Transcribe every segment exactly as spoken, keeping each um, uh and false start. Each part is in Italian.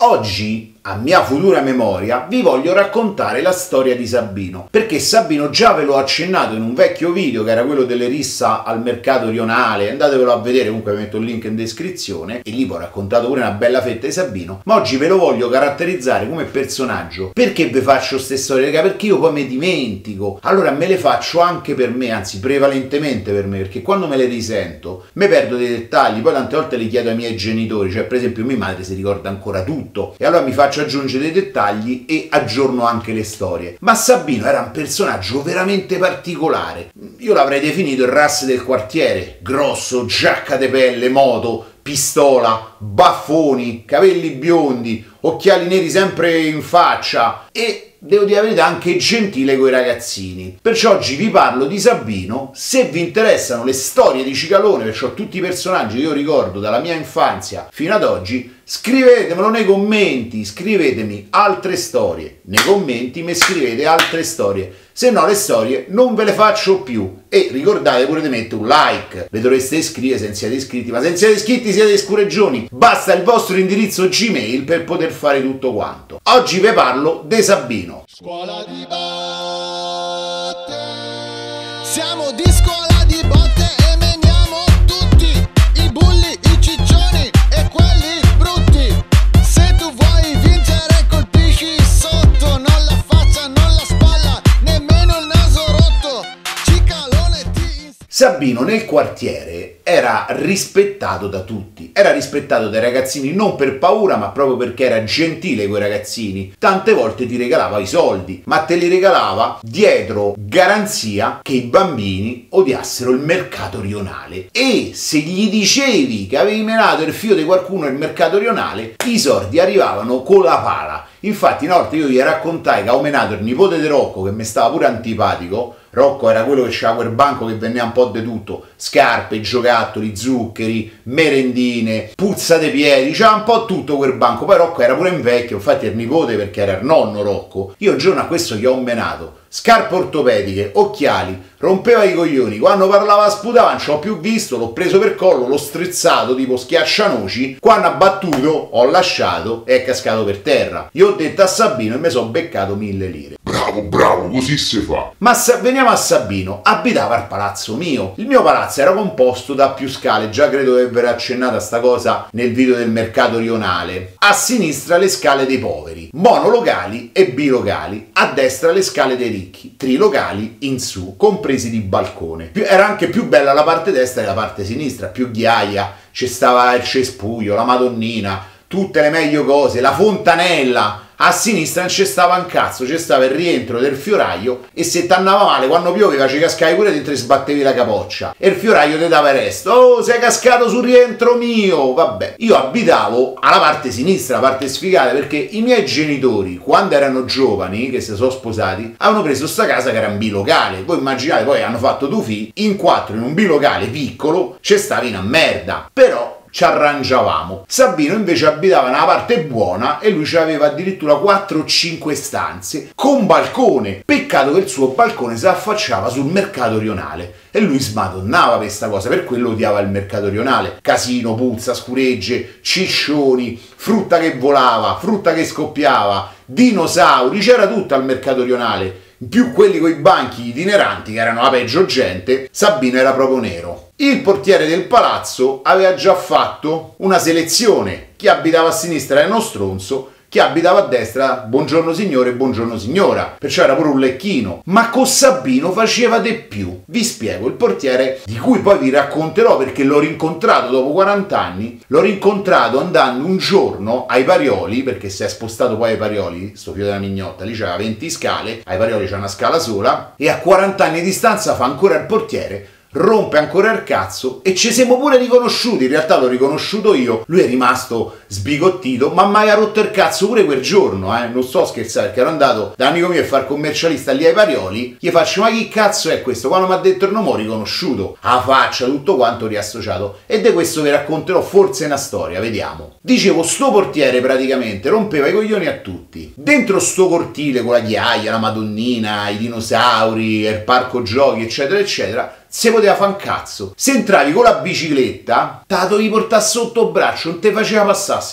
Oggi, a mia futura memoria, vi voglio raccontare la storia di Sabino, perché Sabino già ve l'ho accennato in un vecchio video che era quello delle rissa al mercato rionale, andatevelo a vedere, comunque vi metto il link in descrizione, e lì vi ho raccontato pure una bella fetta di Sabino, ma oggi ve lo voglio caratterizzare come personaggio. Perché vi faccio queste storie? Perché io poi mi dimentico, allora me le faccio anche per me, anzi prevalentemente per me, perché quando me le risento mi perdo dei dettagli, poi tante volte li chiedo ai miei genitori, cioè per esempio mia madre si ricorda ancora tutto, e allora mi faccio aggiungere dei dettagli e aggiorno anche le storie. Ma Sabino era un personaggio veramente particolare, io l'avrei definito il Ras del quartiere: grosso, giacca de pelle, moto, pistola, baffoni, capelli biondi, occhiali neri sempre in faccia e, devo dire la verità, anche gentile coi ragazzini. Perciò oggi vi parlo di Sabino. Se vi interessano le storie di Cicalone, perciò tutti i personaggi che io ricordo dalla mia infanzia fino ad oggi, scrivetemelo nei commenti, scrivetemi altre storie nei commenti, mi scrivete altre storie, se no le storie non ve le faccio più. E ricordate pure di mettere un like, vi dovreste iscrivere se non siete iscritti, ma se non siete iscritti siete scureggioni, basta il vostro indirizzo Gmail per poter fare tutto quanto. Oggi vi parlo di Sabino. Scuola di botte, siamo di scuola di botte e meniamo tutti i bulli, i ciccioni e quelli brutti. Se tu vuoi vincere colpisci sotto, non la faccia, non la spalla, nemmeno il naso rotto. Cicalone ti... Sabino nel quartiere era rispettato da tutti, era rispettato dai ragazzini non per paura ma proprio perché era gentile coi ragazzini, tante volte ti regalava i soldi, ma te li regalava dietro garanzia che i bambini odiassero il mercato rionale, e se gli dicevi che avevi menato il figlio di qualcuno nel mercato rionale i soldi arrivavano con la pala. Infatti una volta io gli raccontai che avevo menato il nipote di Rocco, che mi stava pure antipatico. Rocco era quello che c'aveva quel banco che vendeva un po' di tutto: scarpe, giocattoli, zuccheri, merendine, puzza dei piedi, c'era un po' tutto quel banco. Poi Rocco era pure un vecchio, infatti il nipote perché era il nonno Rocco. Io un giorno a questo gli ho menato scarpe ortopediche, occhiali, rompeva i coglioni, quando parlava sputava, non ci ho più visto, l'ho preso per collo, l'ho strizzato tipo schiaccianoci, quando ha battuto ho lasciato e è cascato per terra. Io ho detto a Sabino e mi sono beccato mille lire. Bravo, bravo, così si fa. Ma sa- veniamo a Sabino. Abitava al palazzo mio. Il mio palazzo era composto da più scale, già credo di aver accennato a sta cosa nel video del mercato rionale. A sinistra le scale dei poveri, monolocali e bilocali, a destra le scale dei ricchi, trilocali in su, compresi di balcone. Più- era anche più bella la parte destra e la parte sinistra, più ghiaia, c'è stava il cespuglio, la Madonnina, tutte le meglio cose, la fontanella. A sinistra non c'è stava un cazzo, c'è stava il rientro del fioraio, e se t'andava male quando pioveva ci cascavi pure dentro e sbattevi la capoccia e il fioraio ti dava il resto. Oh, sei cascato sul rientro mio! Vabbè, io abitavo alla parte sinistra, la parte sfigata, perché i miei genitori quando erano giovani, che si sono sposati, avevano preso sta casa che era un bilocale. Voi immaginate, poi hanno fatto due figli in quattro in un bilocale piccolo, c'è stavi una merda, però ci arrangiavamo. Sabino invece abitava nella parte buona e lui aveva addirittura quattro o cinque stanze con balcone. Peccato che il suo balcone si affacciava sul mercato rionale e lui smadonnava per questa cosa, per quello odiava il mercato rionale. Casino, puzza, scuregge, ciccioni, frutta che volava, frutta che scoppiava, dinosauri, c'era tutto al mercato rionale. In più quelli coi banchi itineranti che erano la peggio gente. Sabino era proprio nero. Il portiere del palazzo aveva già fatto una selezione: chi abitava a sinistra era uno stronzo, chi abitava a destra buongiorno signore, buongiorno signora, perciò era pure un lecchino. Ma con Sabino faceva di più. Vi spiego: il portiere, di cui poi vi racconterò perché l'ho rincontrato dopo quaranta anni, l'ho rincontrato andando un giorno ai Parioli, perché si è spostato poi ai Parioli, sto figlio della mignotta, lì c'era venti scale, ai Parioli c'è una scala sola, e a quaranta anni di distanza fa ancora il portiere, rompe ancora il cazzo, e ci siamo pure riconosciuti. In realtà l'ho riconosciuto io, lui è rimasto sbigottito, ma mai ha rotto il cazzo pure quel giorno, eh? Non sto scherzando, perché ero andato da un amico mio a fare commercialista lì ai Parioli, gli faccio: ma chi cazzo è questo? Quando mi ha detto il nome ho riconosciuto, a faccia, tutto quanto riassociato, e di questo vi racconterò forse una storia, vediamo. Dicevo, sto portiere praticamente rompeva i coglioni a tutti. Dentro sto cortile con la ghiaia, la Madonnina, i dinosauri, il parco giochi, eccetera eccetera, se poteva fa un cazzo. Se entravi con la bicicletta, te la dovevi portare sotto braccio, non te faceva passare se no.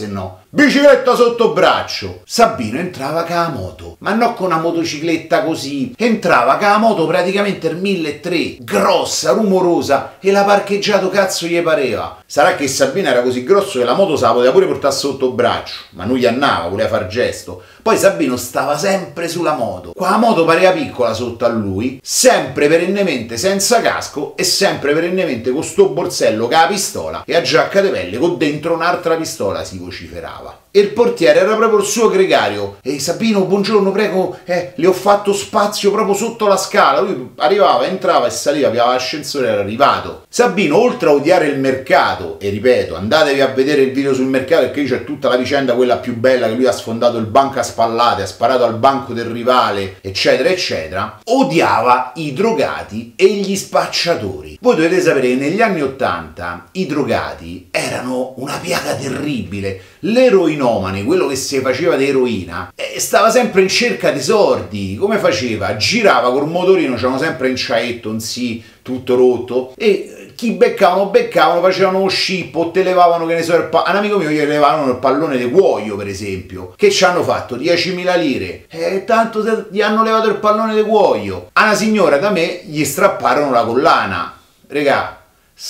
bicicletta sotto braccio. Sabino entrava con la moto, ma non con una motocicletta così, entrava con la moto praticamente il milletrecento, grossa, rumorosa, e l'ha parcheggiato cazzo gli pareva. Sarà che Sabino era così grosso che la moto se la poteva pure portare sotto braccio, ma non gli annava, voleva far gesto. Poi Sabino stava sempre sulla moto, qua la moto pareva piccola sotto a lui, sempre perennemente senza casco e sempre perennemente con sto borsello con la pistola e a giacca di pelle con dentro un'altra pistola, si vociferava. E il portiere era proprio il suo gregario. Ehi Sabino, buongiorno, prego, eh, le ho fatto spazio proprio sotto la scala. Lui arrivava, entrava e saliva, piava l'ascensore, era arrivato. Sabino, oltre a odiare il mercato, e ripeto, andatevi a vedere il video sul mercato perché c'è tutta la vicenda, quella più bella, che lui ha sfondato il banco a spallate, ha sparato al banco del rivale, eccetera, eccetera, odiava i drogati e gli spacciatori. Voi dovete sapere che negli anni ottanta i drogati erano una piaga terribile. L'eroinomane, quello che si faceva di eroina, eh, stava sempre in cerca di sordi. Come faceva? Girava col motorino, c'erano sempre in ciaetto, un sì, tutto rotto, e chi beccavano, beccavano, facevano uno scippo, te levavano, che ne so, il pa- un amico mio gli levavano il pallone di cuoio, per esempio. Che ci hanno fatto? diecimila lire. Eh, tanto se gli hanno levato il pallone di cuoio. A una signora da me gli strapparono la collana. Regà,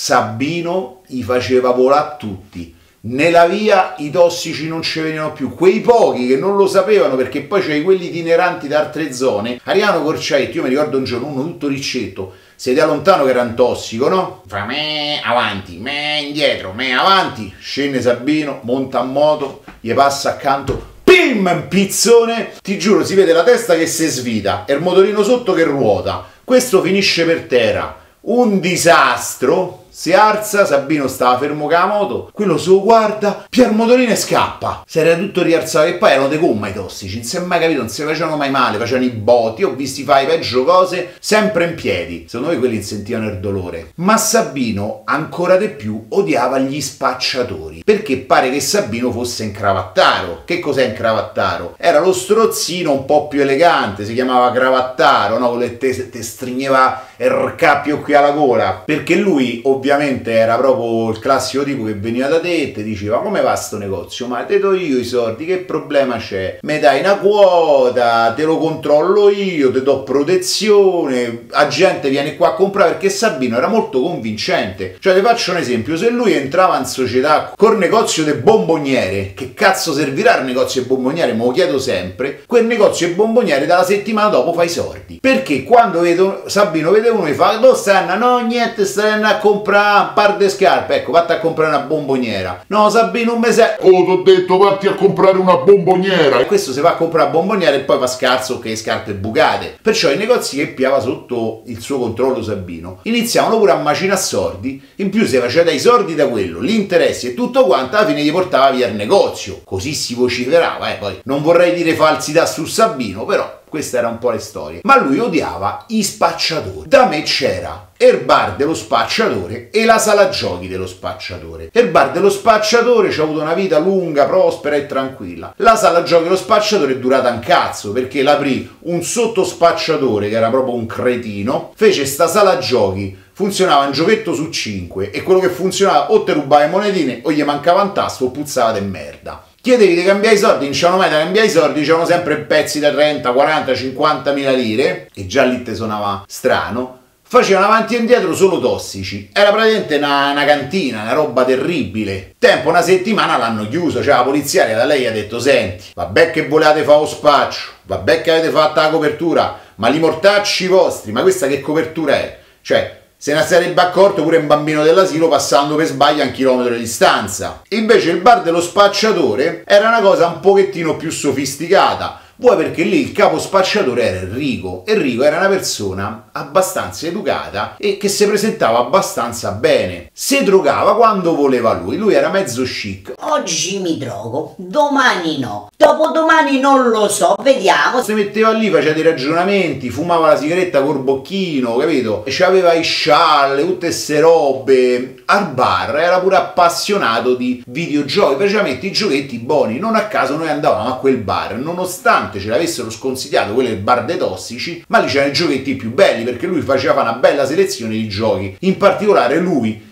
Sabino gli faceva volare tutti. Nella via i tossici non ci venivano più, quei pochi che non lo sapevano, perché poi c'è quelli itineranti da altre zone, arrivavano corciaetti. Io mi ricordo un giorno uno tutto riccetto, si da lontano che era un tossico, no? Fa me avanti, me indietro, me avanti, scende Sabino, monta a moto, gli passa accanto, pim, pizzone, ti giuro si vede la testa che si svita e il motorino sotto che ruota, questo finisce per terra, un disastro. Si alza, Sabino stava fermo con la moto, quello se lo guarda, pia il motorino e scappa. Si era tutto rialzato, e poi erano de gomma i tossici, non si è mai capito, non si facevano mai male, facevano i botti, ho visti fare peggio cose, sempre in piedi. Secondo me quelli sentivano il dolore. Ma Sabino, ancora di più, odiava gli spacciatori, perché pare che Sabino fosse incravattaro. Che cos'è incravattaro? Era lo strozzino un po' più elegante, si chiamava cravattaro, no? Quello che te, te stringeva il cappio qui alla gola, perché lui ovviamente era proprio il classico tipo che veniva da te e ti diceva: come va sto negozio? Ma te do io i soldi, che problema c'è? Me dai una quota, te lo controllo io, te do protezione, la gente viene qua a comprare, perché Sabino era molto convincente. Cioè, ti faccio un esempio: se lui entrava in società col negozio de bomboniere, che cazzo servirà il negozio de bomboniere? Me lo chiedo sempre. Quel negozio de bomboniere dalla settimana dopo fa i sordi, perché quando vedo Sabino vede uno e fa: dove stanno? No, niente, stanno a comprare un par di scarpe. Ecco, vatti a comprare una bomboniera. No, Sabino, un mese. Oh, t'ho detto, vatti a comprare una bomboniera. E questo si va a comprare una bomboniera e poi fa scarso che scarpe bucate. Perciò i negozi che piava sotto il suo controllo Sabino iniziavano pure a macinare soldi. In più si faceva dai soldi da quello, gli interessi e tutto quanto, alla fine gli portava via il negozio. Così si vociferava, eh. Poi non vorrei dire falsità su Sabino, però queste erano un po' le storie. Ma lui odiava i spacciatori. Da me c'era il bar dello spacciatore e la sala giochi dello spacciatore. Il bar dello spacciatore ci ha avuto una vita lunga, prospera e tranquilla. La sala giochi dello spacciatore è durata un cazzo, perché l'aprì un sottospacciatore che era proprio un cretino, fece sta sala giochi, funzionava un giochetto su cinque e quello che funzionava o te rubava le monetine o gli mancava un tasto o puzzava di merda. Chiedevi di cambiare i soldi, non c'erano mai da cambiare i soldi, c'erano sempre pezzi da trenta, quaranta, cinquanta mila lire, e già lì te suonava strano. Facevano avanti e indietro solo tossici, era praticamente una, una cantina, una roba terribile. Tempo una settimana l'hanno chiuso, cioè la polizia da lei ha detto: senti, vabbè che volevate fare lo spaccio, vabbè che avete fatto la copertura, ma li mortacci vostri, ma questa che copertura è? Cioè, se ne sarebbe accorto pure un bambino dell'asilo passando per sbaglio a un chilometro di distanza. Invece il bar dello spacciatore era una cosa un pochettino più sofisticata. Vuoi perché lì il capo spacciatore era Enrico. Enrico era una persona abbastanza educata e che si presentava abbastanza bene. Si drogava quando voleva lui, lui era mezzo chic. Oggi mi drogo, domani no, dopodomani non lo so, vediamo. Si metteva lì, faceva dei ragionamenti, fumava la sigaretta col bocchino, capito? E c'aveva i scialle, tutte queste robe. Al bar era pure appassionato di videogiochi, praticamente i giochetti buoni. Non a caso noi andavamo a quel bar, nonostante ce l'avessero sconsigliato, quello è il bar dei tossici, ma lì c'erano i giochetti più belli, perché lui faceva una bella selezione di giochi. In particolare lui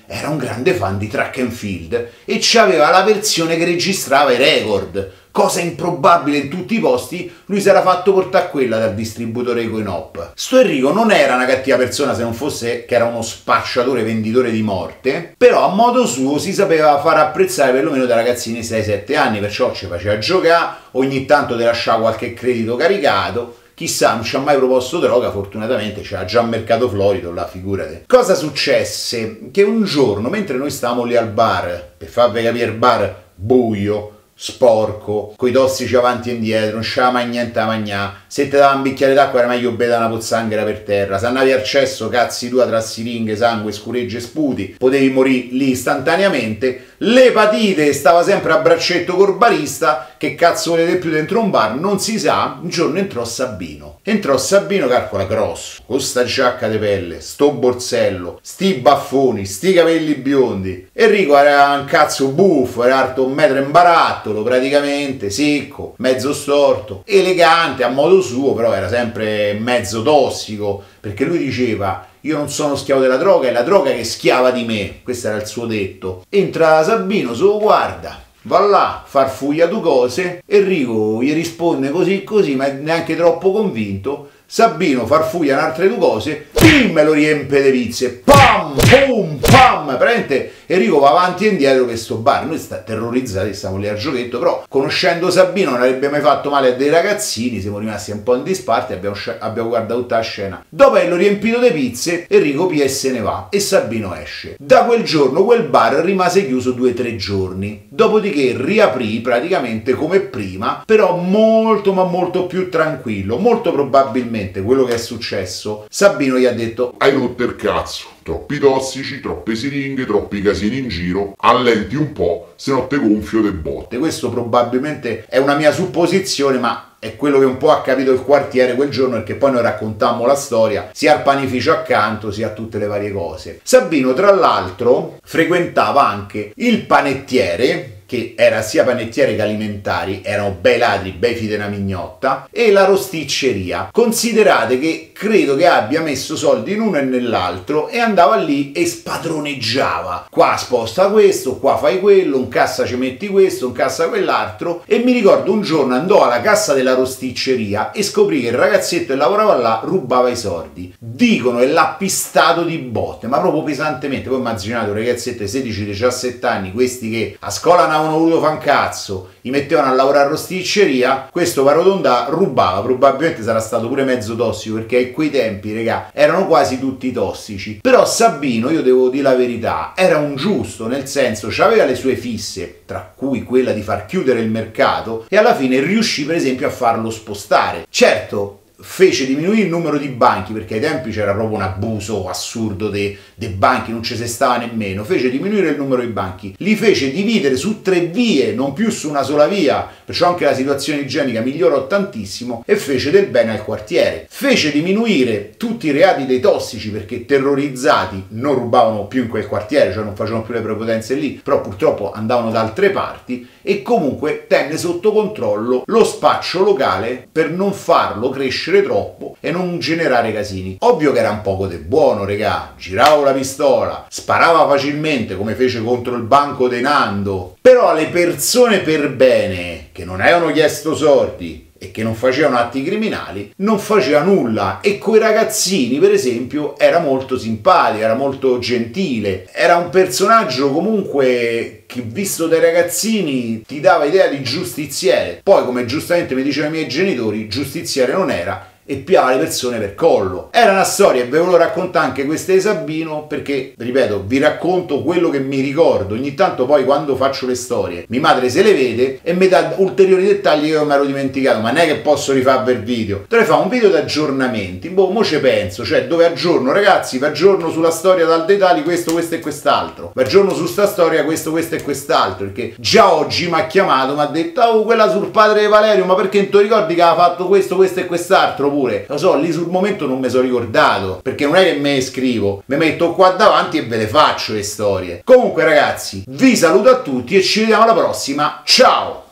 era un grande fan di track and field e c'aveva la versione che registrava i record. Cosa improbabile in tutti i posti, lui si era fatto portare quella dal distributore Coinop. Sto Enrico non era una cattiva persona se non fosse che era uno spacciatore venditore di morte, però a modo suo si sapeva far apprezzare perlomeno da ragazzini sei sette anni, perciò ci faceva giocare, ogni tanto ti lasciava qualche credito caricato. Chissà, non ci ha mai proposto droga, fortunatamente c'era già Mercato Florido, là, figurate. Cosa successe? Che un giorno, mentre noi stavamo lì al bar, per farvi capire il bar buio, sporco, coi tossici avanti e indietro, non c'era mai niente da mangiare, se te dava un bicchiere d'acqua era meglio bere una pozzanghera per terra, se andavi al cesso cazzi tua tra siringhe, sangue, scuregge e sputi, potevi morire lì istantaneamente. L'epatite stava sempre a braccetto col barista, che cazzo volete più dentro un bar, non si sa. Un giorno entrò Sabino, entrò Sabino, calcola, grosso, con sta giacca di pelle, sto borsello, sti baffoni, sti capelli biondi. Enrico era un cazzo buffo, era alto un metro in barattolo, praticamente, secco, mezzo storto, elegante a modo suo, però era sempre mezzo tossico, perché lui diceva: io non sono schiavo della droga, è la droga che è schiava di me. Questo era il suo detto. Entra Sabino, se lo guarda, va là, farfuglia due cose, Enrico gli risponde così così, ma neanche troppo convinto. Sabino farfuglia un'altre due cose, pim, me lo riempie di pizze, pam, pum, pam, praticamente Enrico va avanti e indietro per sto bar. Noi sta terrorizzati, stiamo lì al giochetto, però conoscendo Sabino non avrebbe mai fatto male a dei ragazzini, siamo rimasti un po' in disparte e abbiamo, abbiamo guardato tutta la scena. Dopo averlo riempito di pizze, Enrico pia e se ne va e Sabino esce. Da quel giorno quel bar rimase chiuso due o tre giorni, dopodiché riaprì praticamente come prima, però molto ma molto più tranquillo. Molto probabilmente quello che è successo, Sabino gli ha detto: hai rotto il cazzo, troppi tossici, troppe siringhe, troppi casini in giro, allenti un po', se no te gonfio de botte. Questo probabilmente è una mia supposizione, ma è quello che un po' ha capito il quartiere quel giorno, perché poi noi raccontammo la storia sia al panificio accanto sia a tutte le varie cose. Sabino tra l'altro frequentava anche il panettiere, che era sia panettiere che alimentari, erano bei ladri, bei fidi della mignotta, e la rosticceria. Considerate che credo che abbia messo soldi in uno e nell'altro e andava lì e spadroneggiava. Qua sposta questo, qua fai quello, in cassa ci metti questo, in cassa quell'altro. E mi ricordo un giorno andò alla cassa della rosticceria e scoprì che il ragazzetto che lavorava là rubava i soldi. Dicono, e l'ha pistato di botte, ma proprio pesantemente. Poi immaginate un ragazzetto di sedici diciassette anni, questi che a scuola non avevano voluto fan cazzo, gli mettevano a lavorare a rosticceria, questo Parotonda rubava, probabilmente sarà stato pure mezzo tossico, perché a quei tempi, regà, erano quasi tutti tossici. Però Sabino, io devo dire la verità, era un giusto, nel senso, c'aveva le sue fisse, tra cui quella di far chiudere il mercato, e alla fine riuscì per esempio a farlo spostare. Certo, fece diminuire il numero di banchi, perché ai tempi c'era proprio un abuso assurdo dei de banchi, non ci si stava nemmeno. Fece diminuire il numero di banchi, li fece dividere su tre vie, non più su una sola via, perciò anche la situazione igienica migliorò tantissimo e fece del bene al quartiere. Fece diminuire tutti i reati dei tossici, perché terrorizzati non rubavano più in quel quartiere, cioè non facevano più le prepotenze lì, però purtroppo andavano da altre parti, e comunque tenne sotto controllo lo spaccio locale per non farlo crescere troppo e non generare casini. Ovvio che era un poco de buono, regà, girava la pistola, sparava facilmente come fece contro il banco dei Nando, però alle persone per bene che non avevano chiesto soldi e che non facevano atti criminali non faceva nulla, e coi ragazzini per esempio era molto simpatico, era molto gentile, era un personaggio comunque che visto dai ragazzini ti dava idea di giustiziere. Poi, come giustamente mi dicevano i miei genitori, giustiziere non era e piava le persone per collo. Era una storia, e ve lo racconto anche questa di Sabino, perché, ripeto, vi racconto quello che mi ricordo. Ogni tanto poi quando faccio le storie, mia madre se le vede e mi dà ulteriori dettagli che io mi ero dimenticato, ma non è che posso rifarvi il video. Dovrei fare un video d'aggiornamenti, boh, mo ci penso, cioè dove aggiorno, ragazzi, vi aggiorno sulla storia dal dettagli questo, questo e quest'altro, vi aggiorno su sta storia questo, questo e quest'altro, perché già oggi mi ha chiamato, mi ha detto: oh, quella sul padre di Valerio, ma perché non ti ricordi che aveva fatto questo, questo e quest'altro? Lo so, lì sul momento non mi sono ricordato, perché non è che me ne scrivo, mi metto qua davanti e ve le faccio le storie. Comunque ragazzi, vi saluto a tutti e ci vediamo alla prossima, ciao!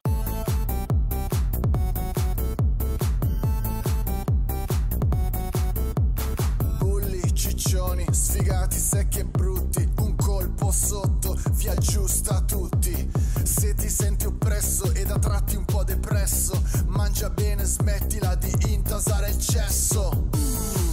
Bulli, ciccioni, sfigati, secchi e brutti, un colpo giusta a tutti. Se ti senti oppresso ed a tratti un po' depresso, mangia bene, smettila di intasare il cesso.